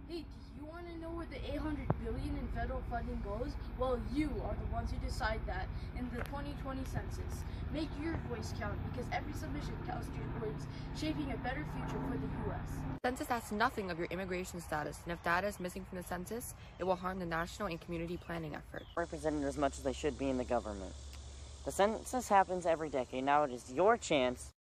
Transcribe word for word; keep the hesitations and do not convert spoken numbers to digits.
Hey, do you want to know where the eight hundred billion dollars in federal funding goes? Well, you are the ones who decide that in the twenty twenty census. Make your voice count, because every submission counts towards shaping a better future for the U S. Census asks nothing of your immigration status, and if data is missing from the census, it will harm the national and community planning effort. Represented as much as they should be in the government. The census happens every decade. Now it is your chance